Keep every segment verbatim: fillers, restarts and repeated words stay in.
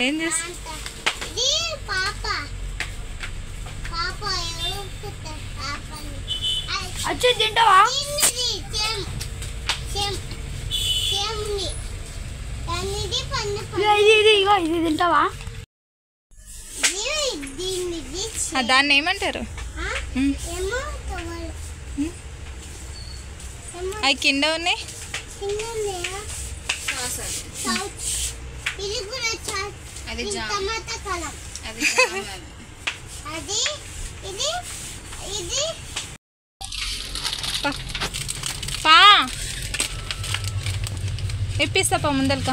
ఏం చేస్తా వచ్చి తింటావా? ఇది ఇగో ఇది తింటావా? దాన్ని ఏమంటారు? అవి కింద ఉన్నాయి. పా ఇప్పిస్తా పా ముందలక.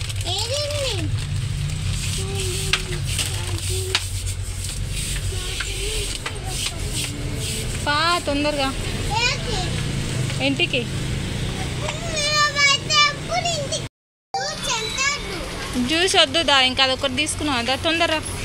పా తొందరగా ఇంటికి. జ్యూస్ వద్దుదా, ఇంకా అదొకటి తీసుకున్నావు అదా తొందరగా.